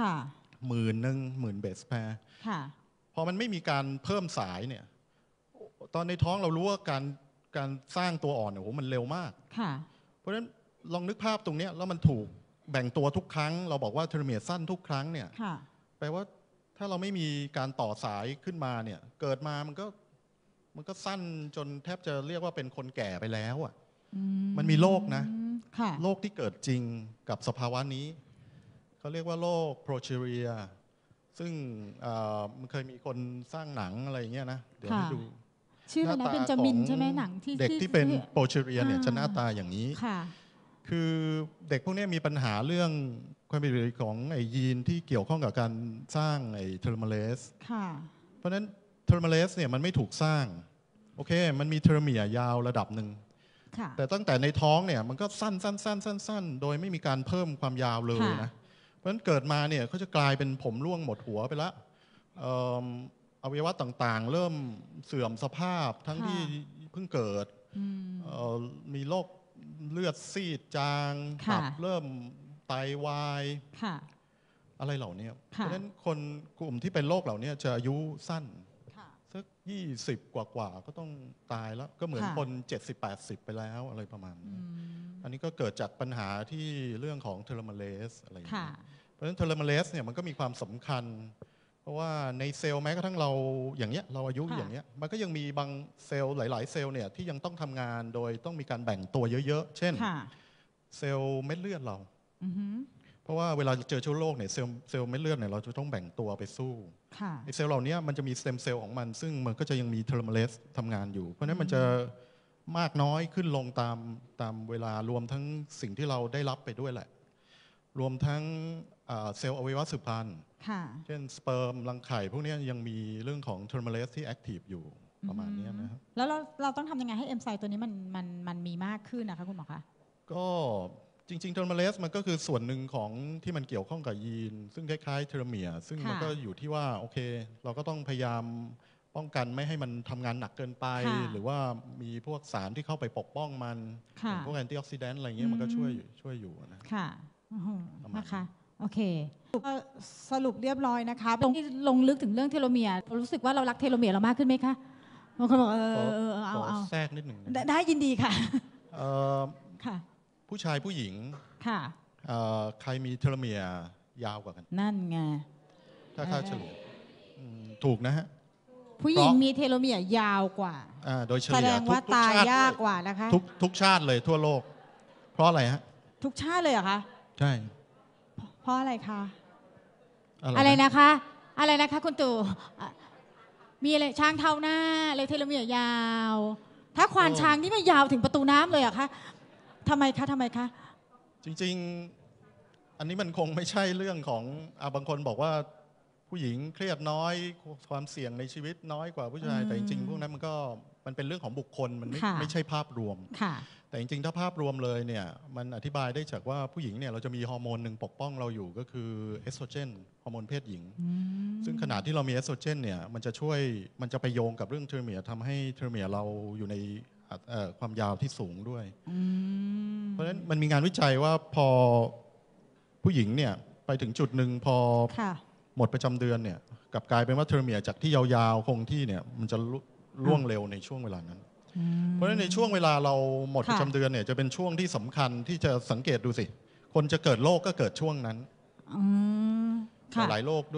10,000 เบสแพร์พอมันไม่มีการเพิ่มสายเนี่ยตอนในท้องเรารู้ว่าการสร้างตัวอ่อนเนี่ยโหมันเร็วมากเพราะฉะนั้นลองนึกภาพตรงนี้แล้วมันถูกแบ่งตัวทุกครั้งเราบอกว่าเทโลเมียร์สั้นทุกครั้งเนี่ยแปลว่าถ้าเราไม่มีการต่อสายขึ้นมาเนี่ยเกิดมามันก็สั้นจนแทบจะเรียกว่าเป็นคนแก่ไปแล้วอ่ะมันมีโรคนะโรคที่เกิดจริงกับสภาวะนี้เขาเรียกว่าโรคโปรเชเรียซึ่งมันเคยมีคนสร้างหนังอะไรอย่างเงี้ยนะเดี๋ยวให้ดูชื่ออะไรนะเบนจามินใช่ไหมหนังที่เด็กที่เป็นโปรเชเรียเนี่ยจะหน้าตาอย่างนี้คือเด็กพวกนี้มีปัญหาเรื่องความผิดปกติของไอยีนที่เกี่ยวข้องกับการสร้างไอเทโลเมเรสเพราะฉะนั้นเทโลเมเรสเนี่ยมันไม่ถูกสร้างโอเคมันมีเทโลเมียร์ยาวระดับหนึ่งแต่ตั้งแต่ในท้องเนี่ยมันก็สั้นโดยไม่มีการเพิ่มความยาวเลยนะเพราะฉะนั้นเกิดมาเนี่ยเขาจะกลายเป็นผมร่วงหมดหัวไปแล้วอวัยวะต่างๆเริ่มเสื่อมสภาพทั้งที่เพิ่งเกิดมีโรคเลือดซีดจางตับเริ่มไตวายอะไรเหล่านี้เพราะฉะนั้นคนกลุ่มที่เป็นโรคเหล่านี้จะอายุสั้นสัก20 กว่าก็ต้องตายแล้วก็เหมือนคน70-80 ไปแล้วอะไรประมาณนี้อันนี้ก็เกิดจากปัญหาที่เรื่องของเทโลเมเรสอะไรอย่างนี้เพราะฉะนั้นเทโลเมเรสเนี่ยมันก็มีความสำคัญเพราะว่าในเซลล์แม้กระทั่งเราอย่างเงี้ยเราอายุอย่างเงี้ยมันก็ยังมีบางเซลล์หลายๆเซลล์เนี่ยที่ยังต้องทำงานโดยต้องมีการแบ่งตัวเยอะๆเช่นเซลล์เม็ดเลือดเราเพราะว่าเวลาเจอเชื้อโรคเนี่ยเซลล์เม็ดเลือดเนี่ยเราจะต้องแบ่งตัวไปสู้ไอ้เซลล์เหล่านี้มันจะมีสเต็มเซลล์ของมันซึ่งมันก็จะยังมีเทโลเมเรสทำงานอยู่เพราะฉะนั้นมันจะมากน้อยขึ้นลงตามเวลารวมทั้งสิ่งที่เราได้รับไปด้วยแหละรวมทั้งเซลล์อวัยวะสืบพันธุ์เช่นสเปิร์มรังไข่พวกนี้ยังมีเรื่องของเทโลเมเรสที่แอคทีฟอยู่ประมาณนี้นะครับแล้วเราต้องทำยังไงให้เอนไซม์ตัวนี้มันมีมากขึ้นนะคะคุณหมอคะก็จริงๆเทโลเมเรสมันก็คือส่วนหนึ่งของที่มันเกี่ยวข้องกับยีนซึ่งคล้ายๆเทโลเมียร์ซึ่งมันก็อยู่ที่ว่าโอเคเราก็ต้องพยายามป้องกันไม่ให้มันทำงานหนักเกินไปหรือว่ามีพวกสารที่เข้าไปปกป้องมันพวกแอนตี้ออกซิแดนต์อะไรเงี้ยมันก็ช่วยอยู่นะค่ะนะคะโอเคสรุปเรียบร้อยนะคะลงลึกถึงเรื่องเทโลเมียร์รู้สึกว่าเรารักเทโลเมียร์เรามากขึ้นไหมคะบางคนบอกเอาแทรกนิดหนึ่งได้ยินดีค่ะค่ะผู้ชายผู้หญิงค่ะใครมีเทโลเมียร์ยาวกว่ากันนั่นไงถ้าค่าเฉลี่ยถูกนะฮะผู้หญิงมีเทโลเมียร์ยาวกว่าโดยเฉลี่ยแสดงว่าตายยากกว่านะคะทุกชาติเลยทั่วโลกเพราะอะไรฮะทุกชาติเลยเหรอคะใช่เพราะอะไรคะอะไรนะคะคุณตู่มีอะไรช้างเท้าหน้าเลยเทโลเมียร์ยาวถ้าควานช้างนี่ไม่ยาวถึงประตูน้ำเลยเหรอคะทำไมคะจริงๆอันนี้มันคงไม่ใช่เรื่องของบางคนบอกว่าผู้หญิงเครียดน้อยความเสี่ยงในชีวิตน้อยกว่าผู้ชายแต่จริงๆพวกนั้นมันเป็นเรื่องของบุคคลมันไม่ใช่ภาพรวมแต่จริงๆถ้าภาพรวมเลยเนี่ยมันอธิบายได้จากว่าผู้หญิงเนี่ยเราจะมีฮอร์โมนหนึ่งปกป้องเราอยู่ก็คือเอสโตรเจนฮอร์โมนเพศหญิงซึ่งขณะที่เรามีเอสโตรเจนเนี่ยมันจะไปโยงกับเรื่องเทโลเมียร์ทำให้เทโลเมียร์เราอยู่ในความยาวที่สูงด้วยเพราะฉะนั้นมันมีงานวิจัยว่าพอผู้หญิงเนี่ยไปถึงจุดหนึ่งพอหมดประจำเดือนเนี่ยกลับกลายเป็นว่าเทโลเมียร์จากที่ยาวๆคงที่เนี่ยมันจะล่วงเร็วในช่วงเวลานั้นเพราะฉะนั้นในช่วงเวลาเราหมดประจำเดือนเนี่ยจะเป็นช่วงที่สำคัญที่จะสังเกตดูสิคนจะเกิดโรคก็เกิดช่วงนั้นหลายโรคด้วย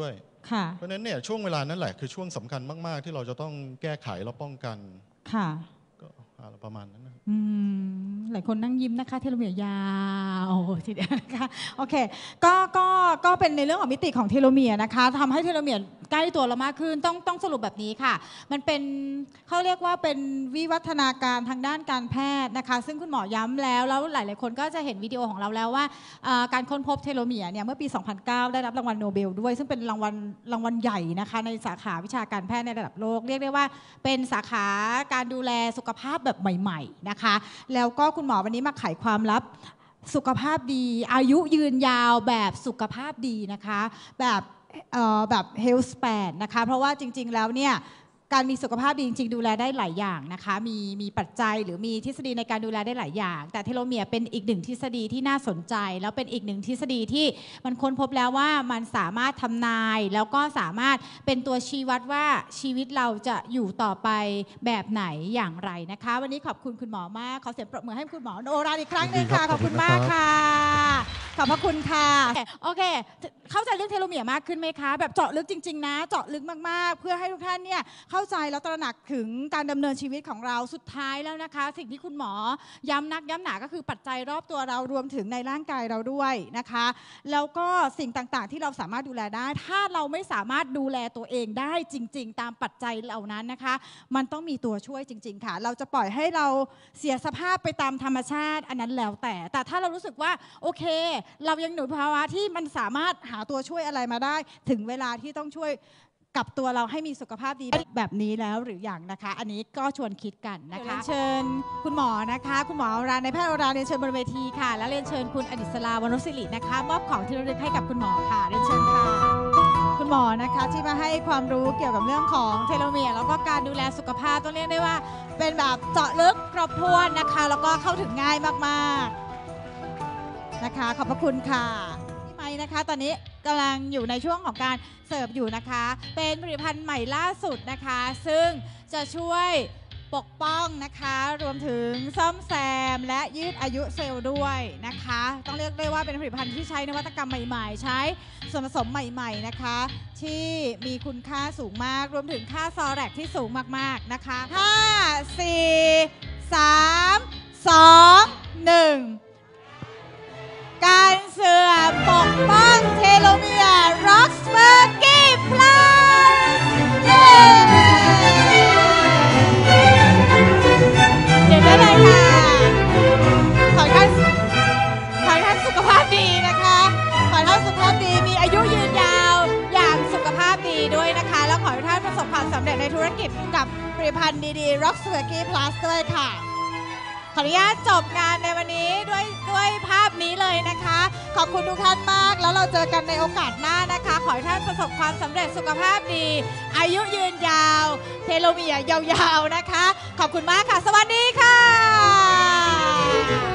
เพราะฉะนั้นเนี่ยช่วงเวลานั้นแหละคือช่วงสำคัญมากๆที่เราจะต้องแก้ไขและป้องกันก็ประมาณนั้นนะหลายคนนั่งยิ้มนะคะเทโลเมียร์ยาวทีเดียวนะคะโอเคก็เป็นในเรื่องของมิติของเทโลเมียร์นะคะทำให้เทโลเมียร์ใกล้ตัวเรามากขึ้นต้องสรุปแบบนี้ค่ะมันเป็นเขาเรียกว่าเป็นวิวัฒนาการทางด้านการแพทย์นะคะซึ่งคุณหมอย้ำแล้วหลายๆคนก็จะเห็นวิดีโอของเราแล้วว่าการค้นพบเทโลเมียร์เนี่ยเมื่อปี 2009 ได้รับรางวัลโนเบลด้วยซึ่งเป็นรางวัลใหญ่นะคะในสาขาวิชาการแพทย์ในระดับโลกเรียกได้ว่าเป็นสาขาการดูแลสุขภาพแบบใหม่ๆนะคะแล้วก็คุณหมอวันนี้มาไขความลับสุขภาพดีอายุยืนยาวแบบสุขภาพดีนะคะแบบ health span นะคะเพราะว่าจริงๆแล้วเนี่ยการมีสุขภาพดีจริงๆดูแลได้หลายอย่างนะคะมีปัจจัยหรือมีทฤษฎีในการดูแลได้หลายอย่างแต่เทโลเมียร์เป็นอีกหนึ่งทฤษฎีที่น่าสนใจแล้วเป็นอีกหนึ่งทฤษฎีที่มันค้นพบแล้วว่ามันสามารถทำนายแล้วก็สามารถเป็นตัวชี้วัดว่าชีวิตเราจะอยู่ต่อไปแบบไหนอย่างไรนะคะวันนี้ขอบคุณคุณหมอมากขอเสียงปรบมือให้คุณหมอโอรานอีกครั้งหนึ่งค่ะขอบคุณมากค่ะขอบพระคุณค่ะโอเคเข้าใจเรื่องเทโลเมียร์มากขึ้นไหมคะแบบเจาะลึกจริงๆนะเจาะลึกมากๆเพื่อให้ทุกท่านเนี่ยเข้าใจแล้วตระหนักถึงการดำเนินชีวิตของเราสุดท้ายแล้วนะคะสิ่งที่คุณหมอย้ำนักย้ำหนาก็คือปัจจัยรอบตัวเรารวมถึงในร่างกายเราด้วยนะคะแล้วก็สิ่งต่างๆที่เราสามารถดูแลได้ถ้าเราไม่สามารถดูแลตัวเองได้จริงๆตามปัจจัยเหล่านั้นนะคะมันต้องมีตัวช่วยจริงๆค่ะเราจะปล่อยให้เราเสียสภาพไปตามธรรมชาติอันนั้นแล้วแต่ถ้าเรารู้สึกว่าโอเคเรายังอยู่ในภาวะที่มันสามารถหาตัวช่วยอะไรมาได้ถึงเวลาที่ต้องช่วยกับตัวเราให้มีสุขภาพดีแบบนี้แล้วหรืออย่างนะคะอันนี้ก็ชวนคิดกันนะคะเชิญคุณหมอนะคะคุณหมออรานในแพทย์อรานเรียนเชิญบนเวทีค่ะและเรียนเชิญคุณอดิศราวรรณศิรินะคะมอบของที่ระลึกให้กับคุณหมอค่ะเรียนเชิญค่ะคุณหมอนะคะที่มาให้ความรู้เกี่ยวกับเรื่องของเทโลเมียร์แล้วก็การดูแลสุขภาพต้องเรียกได้ว่าเป็นแบบเจาะลึกครบถ้วนนะคะแล้วก็เข้าถึงง่ายมากๆนะคะขอบพระคุณค่ะนะคะตอนนี้กำลังอยู่ในช่วงของการเสิร์ฟอยู่นะคะเป็นผลิตภัณฑ์ใหม่ล่าสุดนะคะซึ่งจะช่วยปกป้องนะคะรวมถึงซ่อมแซมและยืดอายุเซลล์ด้วยนะคะต้องเรียกได้ว่าเป็นผลิตภัณฑ์ที่ใช้นวัตกรรมใหม่ๆใช้ส่วนผสมใหม่ๆนะคะที่มีคุณค่าสูงมากรวมถึงค่าซอแรกที่สูงมากๆนะคะ5 4 3 2 1การเสื่อมปกป้องเทโลเมียร์ร็อกสเบอร์กี้พลัสเดี๋ยวได้เลยค่ะขอให้ท่านสุขภาพดีนะคะขอให้ท่านสุขภาพดีมีอายุยืนยาวอย่างสุขภาพดีด้วยนะคะแล้วขอให้ท่านประสบความสำเร็จในธุรกิจกับผลิตภัณฑ์ดีๆร็อกสเบอร์กี้พลัสด้วยค่ะขออนุญาตจบงานในวันนี้ด้วยภาพนี้เลยนะคะขอบคุณทุกท่านมากแล้วเราเจอกันในโอกาสหน้านะคะขอให้ท่านประสบความสำเร็จสุขภาพดีอายุยืนยาวเทโลเมียร์ยาวๆนะคะขอบคุณมากค่ะสวัสดีค่ะ